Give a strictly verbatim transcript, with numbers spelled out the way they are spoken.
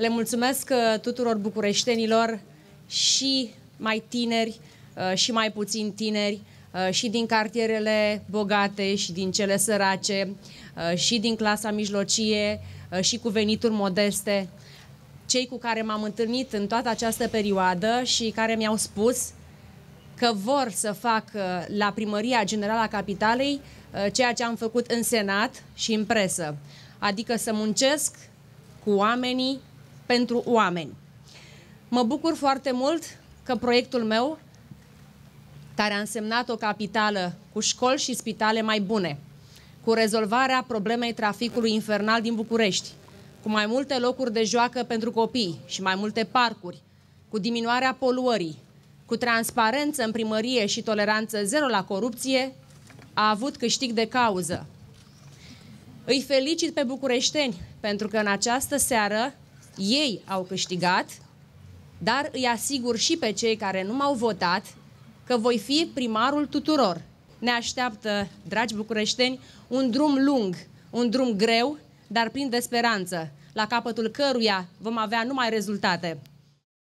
Le mulțumesc tuturor bucureștenilor, și mai tineri și mai puțin tineri, și din cartierele bogate și din cele sărace, și din clasa mijlocie și cu venituri modeste, cei cu care m-am întâlnit în toată această perioadă și care mi-au spus că vor să fac la Primăria Generală a Capitalei ceea ce am făcut în Senat și în presă, adică să muncesc cu oamenii pentru oameni. Mă bucur foarte mult că proiectul meu, care a însemnat o capitală cu școli și spitale mai bune, cu rezolvarea problemei traficului infernal din București, cu mai multe locuri de joacă pentru copii și mai multe parcuri, cu diminuarea poluării, cu transparență în primărie și toleranță zero la corupție, a avut câștig de cauză. Îi felicit pe bucureșteni pentru că în această seară ei au câștigat, dar îi asigur și pe cei care nu m-au votat că voi fi primarul tuturor. Ne așteaptă, dragi bucureșteni, un drum lung, un drum greu, dar plin de speranță, la capătul căruia vom avea numai rezultate.